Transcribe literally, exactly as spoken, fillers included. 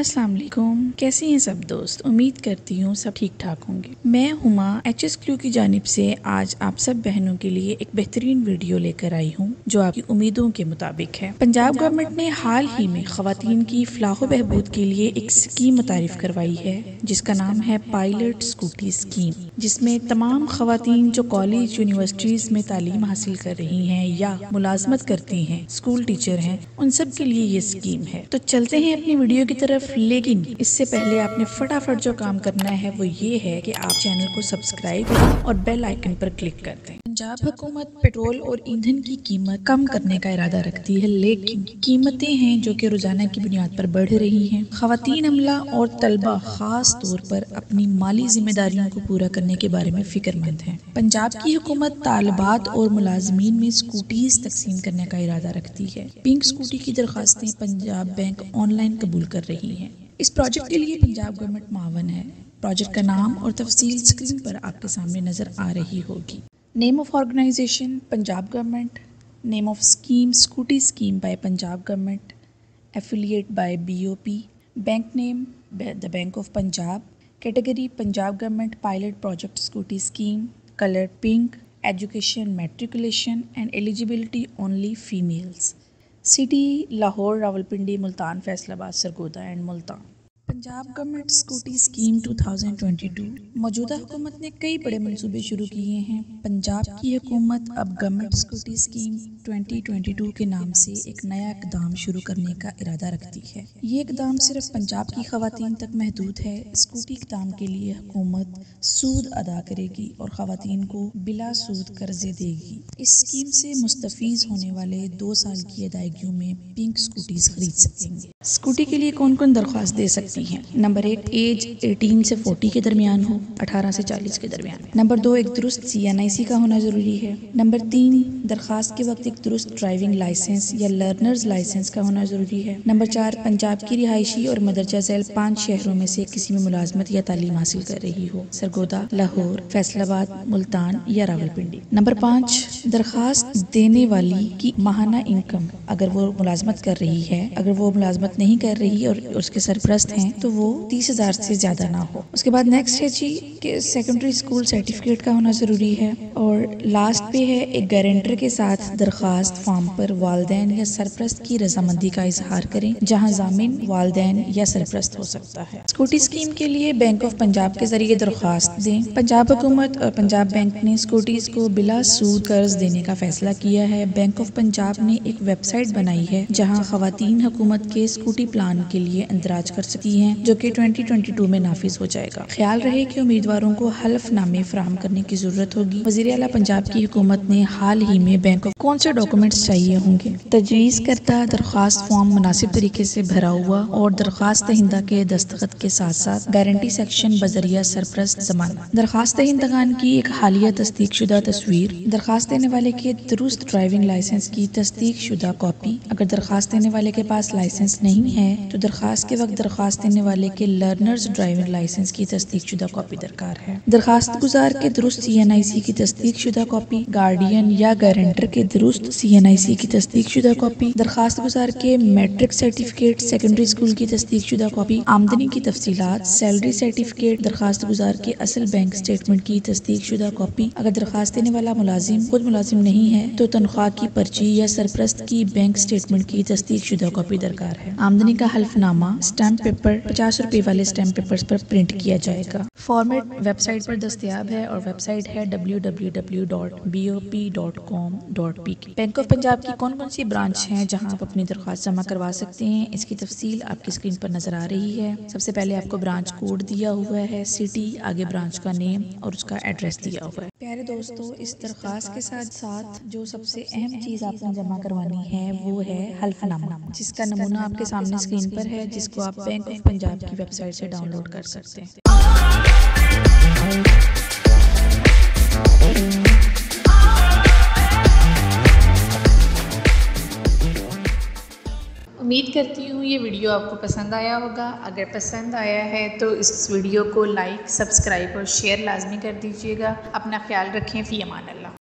السلام علیکم، کیسے ہیں سب دوست؟ امید کرتی ہوں سب ٹھیک ٹھاک ہوں گے۔ میں ہما ایچ ایس کیو کی جانب سے آج آپ سب بہنوں کے لیے ایک بہترین ویڈیو لے کر آئی ہوں جو آپ کی امیدوں کے مطابق ہے۔ پنجاب گورنمنٹ نے حال ہی میں خواتین کی فلاح و بہبود کے لیے ایک اسکیم متعارف کروائی ہے جس کا نام ہے پائلٹ اسکوٹی اسکیم، جس میں تمام خواتین جو کالج یونیورسٹیز میں تعلیم حاصل کر رہی ہیں یا ملازمت کرتی ہیں، اسکول ٹیچر ہیں، ان سب کے لیے یہ اسکیم ہے۔ تو چلتے ہیں اپنی ویڈیو کی طرف، لیکن اس سے پہلے آپ نے فٹافٹ جو کام کرنا ہے وہ یہ ہے کہ آپ چینل کو سبسکرائب کریں اور بیل آئیکن پر کلک کر دیں۔ پنجاب حکومت پیٹرول اور ایندھن کی قیمت کم کرنے کا ارادہ رکھتی ہے، لیکن قیمتیں ہیں جو کہ روزانہ کی بنیاد پر بڑھ رہی ہیں۔ خواتین عملہ اور طلبہ خاص طور پر اپنی مالی ذمہ داریوں کو پورا کرنے کے بارے میں فکر مند ہیں۔ پنجاب کی حکومت طالبات اور ملازمین میں اسکوٹیز تقسیم کرنے کا ارادہ رکھتی ہے۔ پنک اسکوٹی کی درخواستیں پنجاب بینک آن لائن قبول کر رہی ہیں۔ اس پروجیکٹ کے لیے پنجاب گورنمنٹ معاون ہے۔ پروجیکٹ کا نام اور تفصیل اسکرین پر آپ کے سامنے نظر آ رہی ہوگی۔ Name of organization Punjab government, name of scheme scooty scheme by Punjab government, affiliate by B O P, bank name the bank of Punjab, category Punjab government pilot project scooty scheme, colour pink, education matriculation and eligibility only females, city Lahore, Rawalpindi, Multan, Faisalabad, Sargodha and Multan. Punjab government scooty scheme دو ہزار بائیس۔ موجودہ حکومت نے کئی بڑے منصوبے شروع کیے ہیں۔ پنجاب کی حکومت اب گورنمنٹ اسکوٹی اسکیم دو ہزار بائیس کے نام سے ایک نیا اقدام شروع کرنے کا ارادہ رکھتی ہے۔ یہ اقدام صرف پنجاب کی خواتین تک محدود ہے۔ اسکوٹی اقدام کے لیے حکومت سود ادا کرے گی اور خواتین کو بلا سود قرضے دے گی۔ اس اسکیم سے مستفیض ہونے والے دو سال کی ادائیگیوں میں پنک اسکوٹیز خرید سکیں گے۔ اسکوٹی کے لیے کون کون درخواست دے سکتی ہیں؟ نمبر ایک، ایج اٹھارہ سے چالیس کے درمیان ہو، اٹھارہ سے چالیس کے درمیان۔ نمبر دو، ایک درست سی این آئی سی کا ہونا ضروری ہے۔ نمبر تین، درخواست کے وقت ایک درست ڈرائیونگ لائسنس یا لرنرز لائسنس کا ہونا ضروری ہے۔ نمبر چار، پنجاب کی رہائشی اور مندرجہ ذیل پانچ شہروں میں سے کسی میں ملازمت یا تعلیم حاصل کر رہی ہو، سرگودا، لاہور، فیصل آباد، ملتان یا راولپنڈی۔ نمبر پانچ، درخواست دینے والی کی ماہانہ انکم اگر وہ ملازمت کر رہی ہے، اگر وہ ملازمت نہیں کر رہی اور اس کے سرپرست ہیں تو وہ تیس ہزار سے زیادہ نہ ہو۔ اس کے بعد نیکسٹ ہے جی کہ سیکنڈری اسکول سرٹیفکیٹ کا ہونا ضروری ہے، اور لاسٹ پہ ہے ایک گارنٹر کے ساتھ درخواست فارم پر والدین یا سرپرست کی رضامندی کا اظہار کریں، جہاں ضامن والدین یا سرپرست ہو سکتا ہے۔ اسکوٹی اسکیم کے لیے بینک آف پنجاب کے ذریعے درخواست دیں۔ پنجاب حکومت اور پنجاب بینک نے اسکوٹیز کو بلا سود قرض دینے کا فیصلہ کیا ہے۔ بینک آف پنجاب نے ایک ویب سائٹ بنائی ہے جہاں خواتین حکومت کے اسکوٹی پلان کے لیے اندراج کر سکتی ہیں، جو کہ دو ہزار بائیس میں نافذ ہو جائے گا۔ خیال رہے کہ امیدواروں کو حلف نامے فراہم کرنے کی ضرورت ہوگی۔ وزیر اعلیٰ پنجاب کی حکومت نے حال ہی میں بینک آف کون سے ڈاکومنٹس چاہیے ہوں گے؟ تجویز کردہ درخواست فارم مناسب طریقے سے بھرا ہوا اور درخواست دہندہ کے دستخط کے ساتھ ساتھ گارنٹی سیکشن بذریعہ سرپرست ضمانت، درخواست دہندگان کی ایک حالیہ تصدیق شدہ تصویر، درخواست دینے والے کے درست ڈرائیونگ لائسنس کی تصدیق شدہ کاپی، اگر درخواست دینے والے کے پاس لائسنس نہیں ہے تو درخواست کے وقت درخواست دینے والے کے لرنرز ڈرائیونگ لائسنس کی تصدیق شدہ کاپی درکار ہے۔ درخواست گزار کے درست سی این آئی سی کی تصدیق شدہ کاپی، گارڈین یا گارنٹر کے درست سی این آئی سی کی تصدیق شدہ کاپی، درخواست گزار کے میٹرک سرٹیفکیٹ سیکنڈری اسکول کی تصدیق شدہ کاپی، آمدنی کی تفصیلات، سیلری سرٹیفکیٹ، درخواست گزار کے اصل بینک اسٹیٹمنٹ کی تصدیق شدہ کاپی، اگر درخواست دینے والا ملازم خود ملازم نہیں ہے تو تنخواہ کی پرچی یا سرپرست کی بینک اسٹیٹمنٹ کی تصدیق شدہ کاپی درکار ہے۔ آمدنی کا حلف نامہ اسٹیمپ پیپر پچاس روپے والے اسٹیمپ پیپرز پر پرنٹ کیا جائے گا۔ فارمیٹ ویب سائٹ پر دستیاب ہے اور ویب سائٹ ہے W W W dot B O P dot com dot P K. Bank of Punjab کی کون کون سی برانچ ہیں جہاں آپ اپنی درخواست جمع کروا سکتے ہیں، اس کی تفصیل آپ کی اسکرین پر نظر آ رہی ہے۔ سب سے پہلے آپ کو برانچ کوڈ دیا ہوا ہے، سٹی، آگے برانچ کا نیم اور اس کا ایڈریس دیا ہوا ہے۔ پیارے دوستو، اس درخواست کے ساتھ ساتھ جو سب سے اہم چیز آپ نے جمع کروانی ہے وہ ہے حلف نامہ، جس کا نمونہ آپ کے سامنے اسکرین پر ہے، جس کو آپ بینک آف پنجاب کی ویب سائٹ سے ڈاؤن لوڈ کر سکتے ہیں۔ امید کرتی ہوں یہ ویڈیو آپ کو پسند آیا ہوگا۔ اگر پسند آیا ہے تو اس ویڈیو کو لائک، سبسکرائب اور شیئر لازمی کر دیجیے گا۔ اپنا خیال رکھیں، فی امان اللہ۔